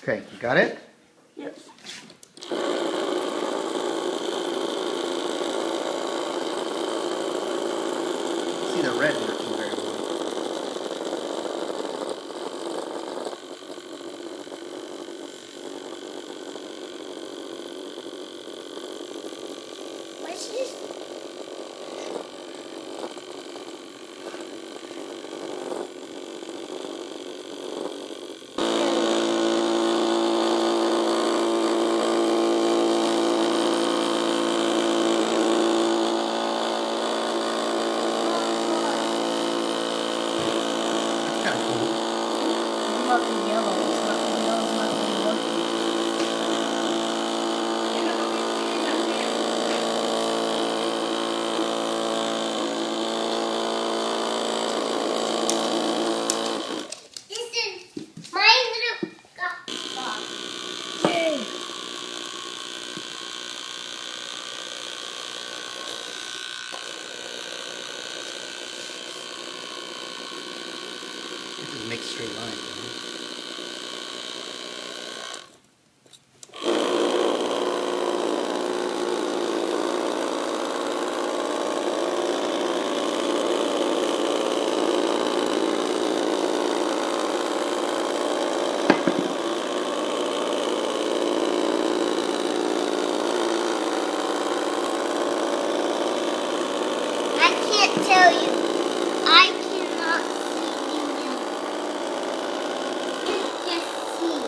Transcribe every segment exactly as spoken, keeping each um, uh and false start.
Okay, you got it? Yep. See the red working very well. What's this? Not the yellow. It's not the yellow's not really working. This is my little box. Yay! This is make straight lines. Right? I can't tell you. I cannot see you now. Just see.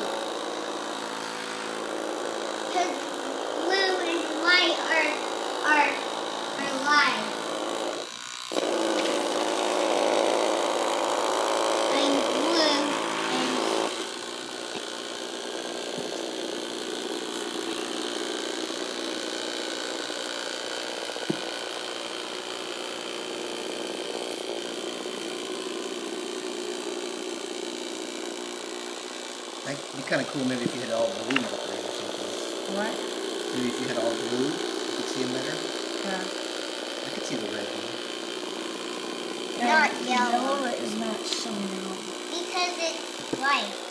Because blue and white are are are live. I'm blue and Like, it'd be kind of cool maybe if you had all blue up there or something. What? Maybe if you had all blue, you could see them better. Yeah. I could see the red one. not The yellow. yellow is not showing out. Because it's white.